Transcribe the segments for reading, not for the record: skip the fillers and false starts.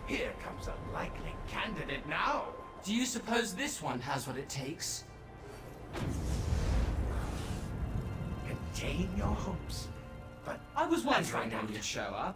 Here comes a likely candidate now. Do you suppose this one has what it takes? Contain your hopes. But I was let's wondering find out. when you'd show up.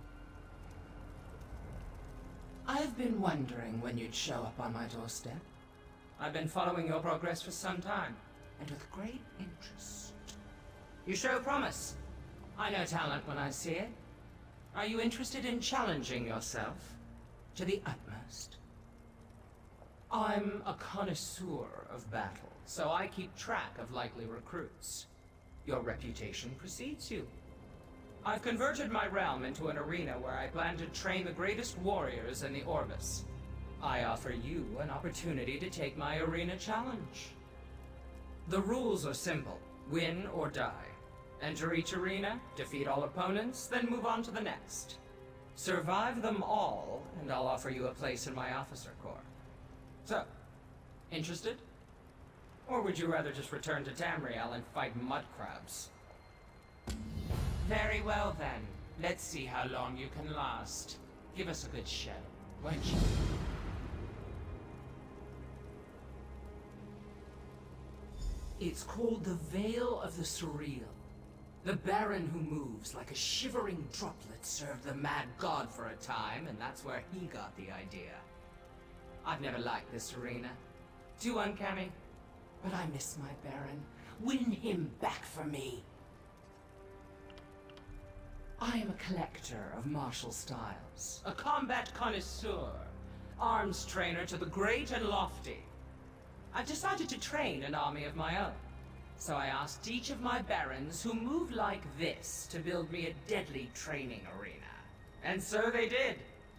I've been wondering when you'd show up on my doorstep. I've been following your progress for some time, and with great interest. You show promise. I know talent when I see it. Are you interested in challenging yourself to the utmost? I'm a connoisseur of battle, so I keep track of likely recruits. Your reputation precedes you. I've converted my realm into an arena where I plan to train the greatest warriors in the Orbis. I offer you an opportunity to take my arena challenge. The rules are simple. Win or die. Enter each arena, defeat all opponents, then move on to the next. Survive them all, and I'll offer you a place in my officer corps. So, interested? Or would you rather just return to Tamriel and fight mud crabs? Very well then. Let's see how long you can last. Give us a good show, won't you? It's called the Veil of the Surreal. The Baron who moves like a shivering droplet served the mad god for a time, and that's where he got the idea. I've never liked this arena. Too uncanny. But I miss my Baron. Win him back for me. I am a collector of martial styles, a combat connoisseur, arms trainer to the great and lofty. I've decided to train an army of my own. So I asked each of my barons who move like this to build me a deadly training arena. And so they did.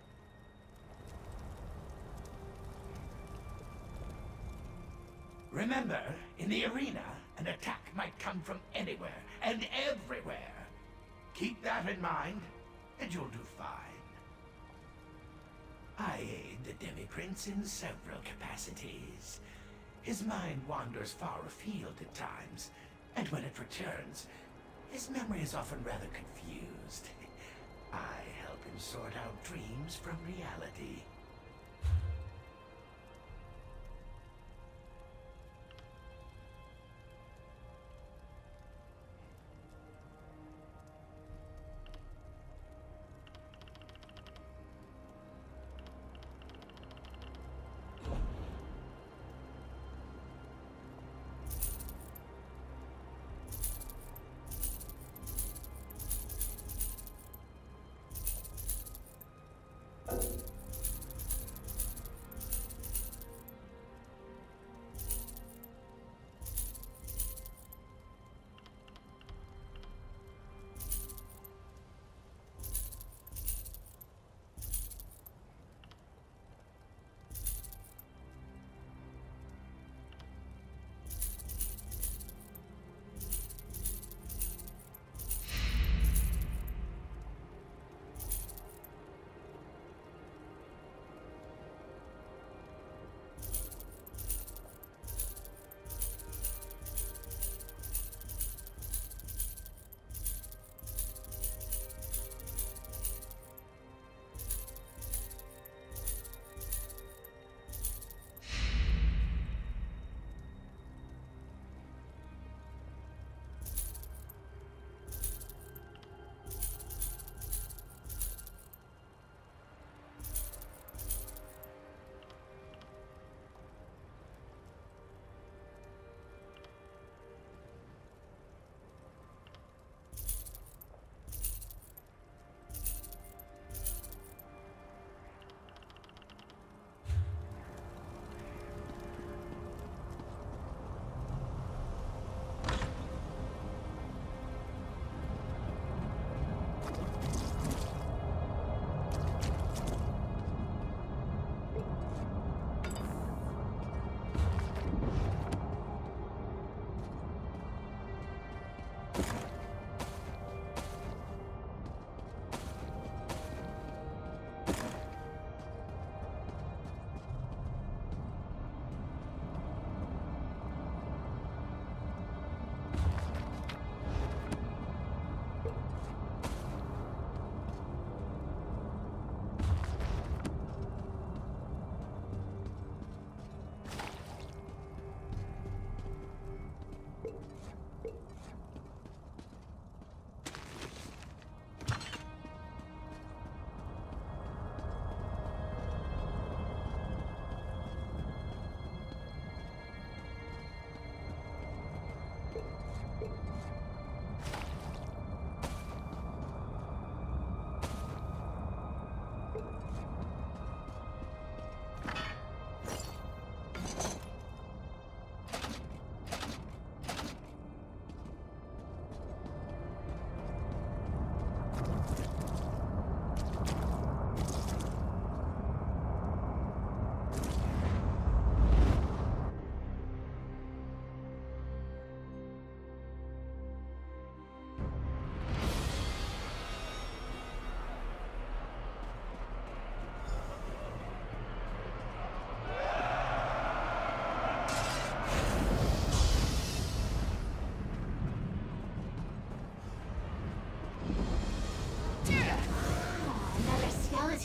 Remember, in the arena, an attack might come from anywhere and everywhere. Keep that in mind, and you'll do fine. I aid the Demi-Prince in several capacities. His mind wanders far afield at times, and when it returns, his memory is often rather confused. I help him sort out dreams from reality.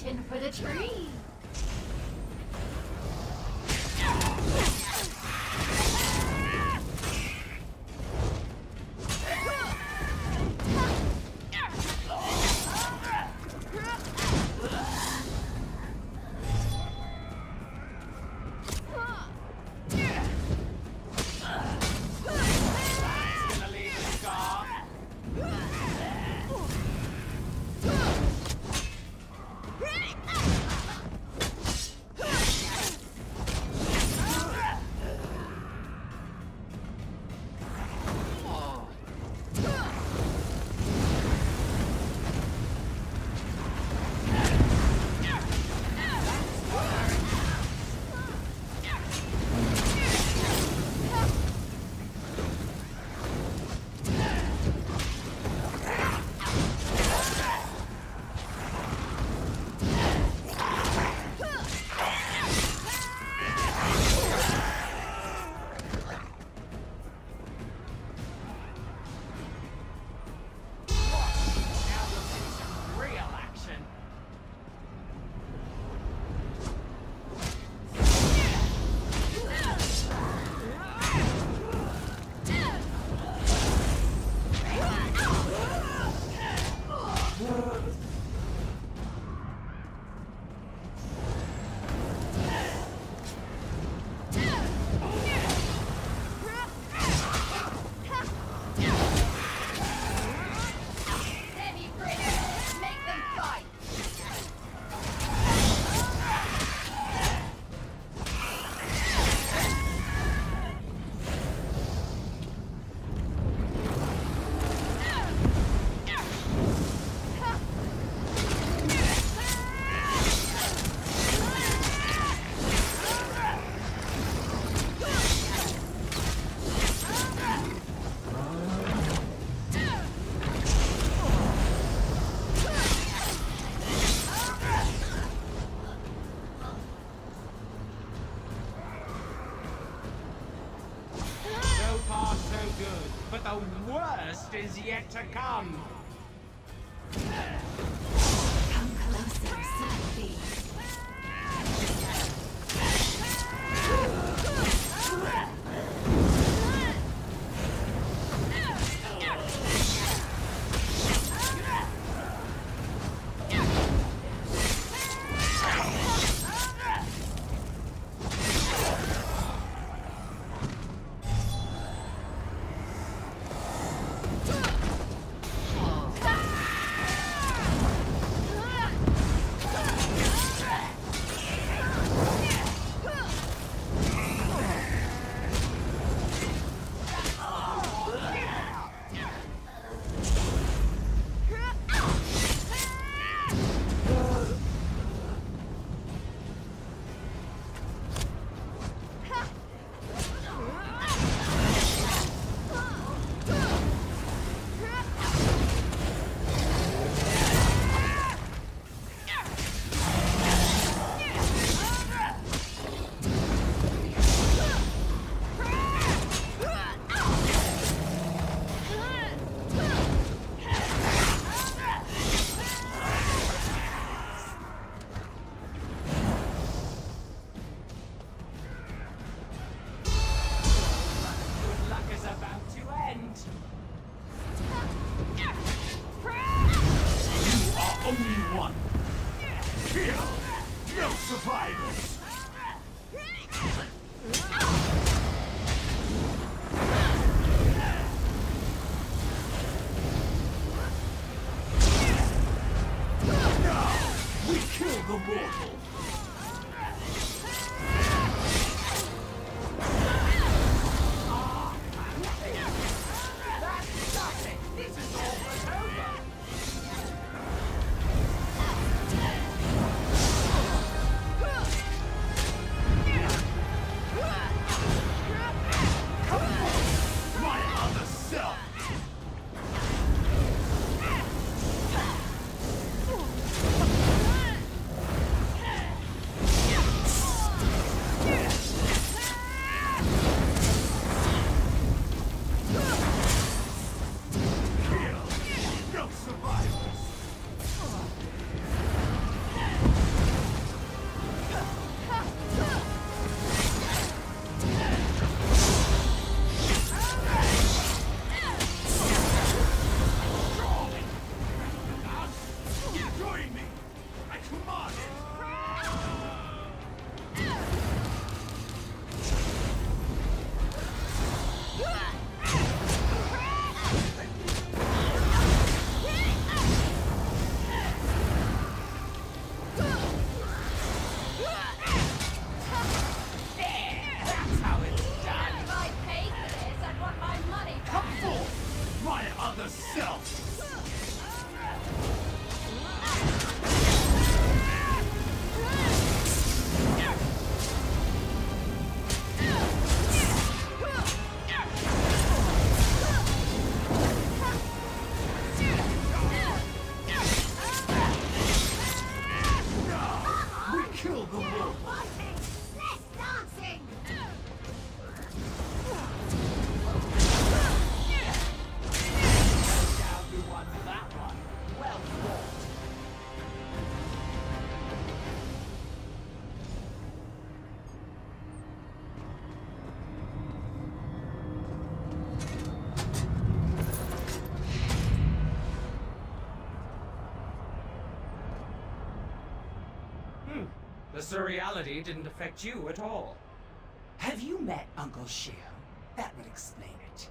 tin for the tree. But the worst is yet to come. Come closer, Sophie. The surreality didn't affect you at all. Have you met Uncle Sheo? That would explain it.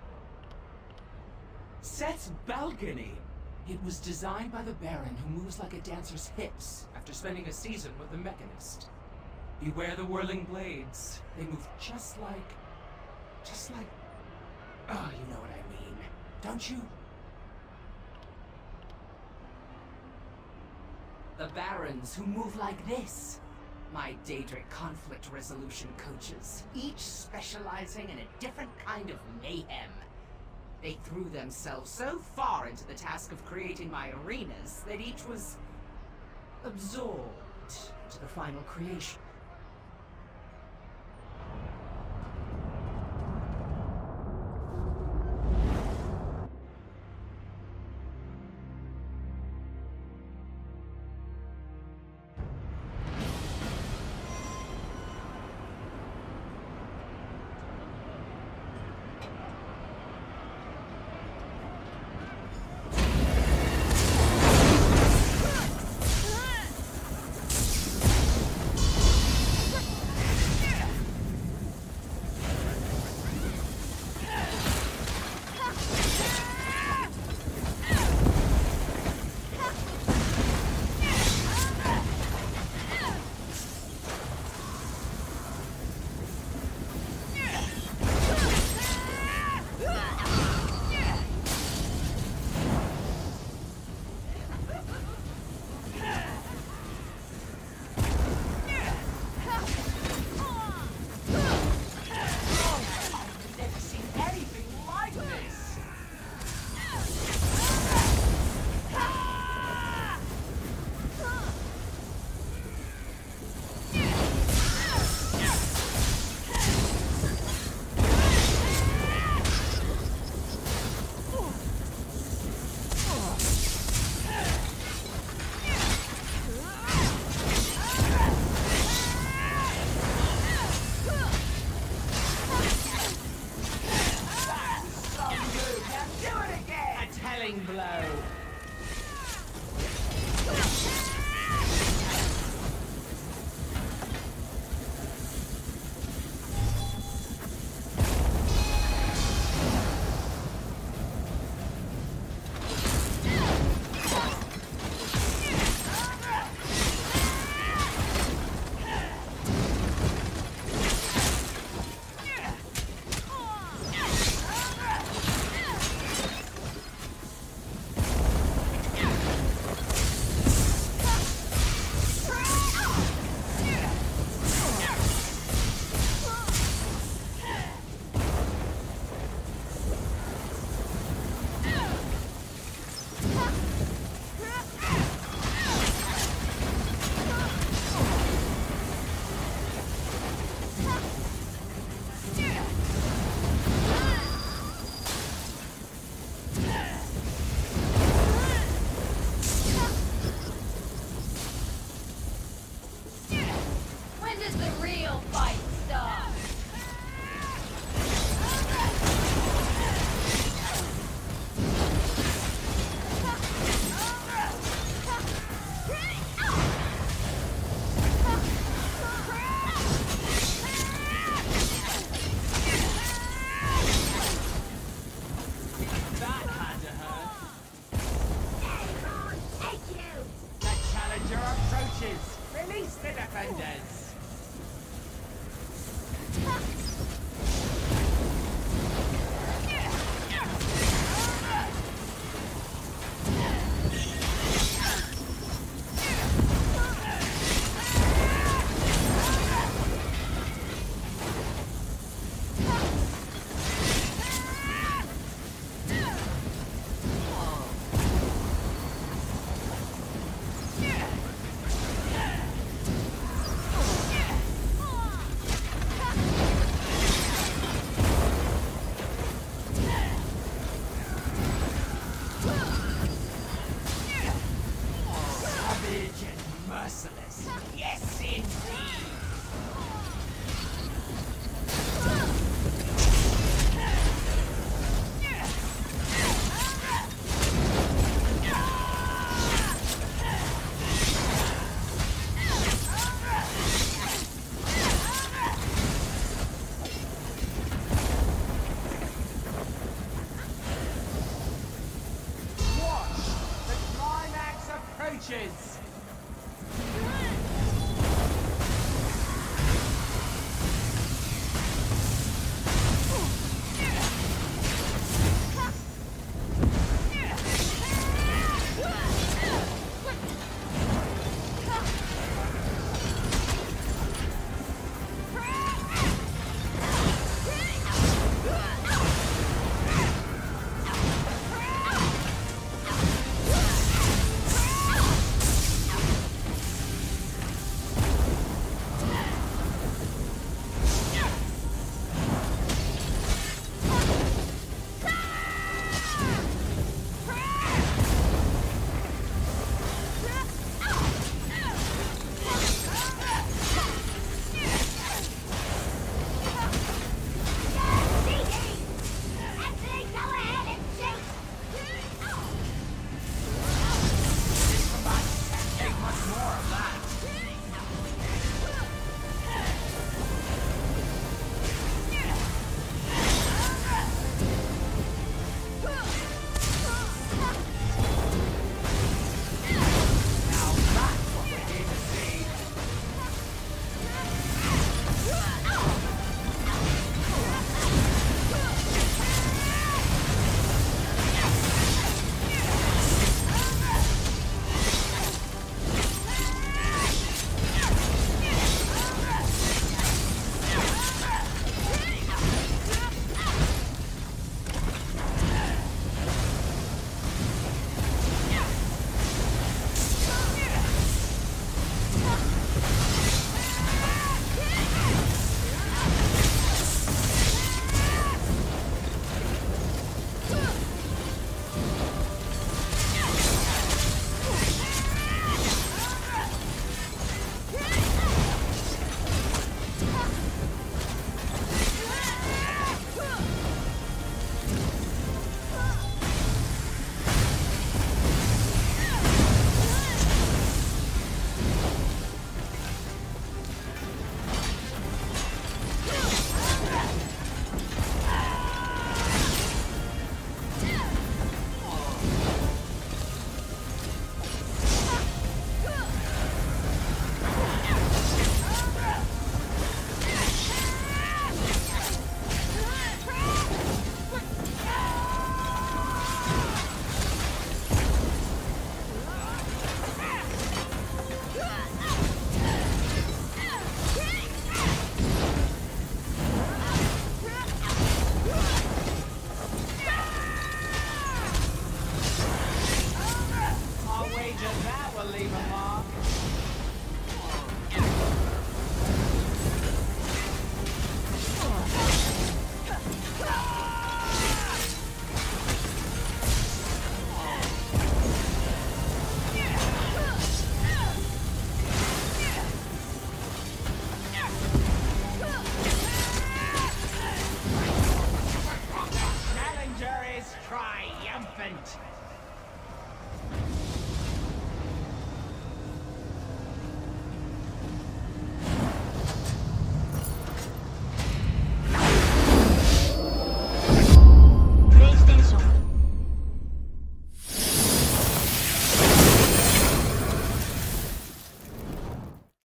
Set's balcony! It was designed by the Baron, who moves like a dancer's hips After spending a season with the Mechanist. Beware the whirling blades. They move just like... Oh, you know what I mean. Don't you? The Barons who move like this. My Daedric conflict resolution coaches, each specializing in a different kind of mayhem. They threw themselves so far into the task of creating my arenas that each was absorbed into the final creation. witches!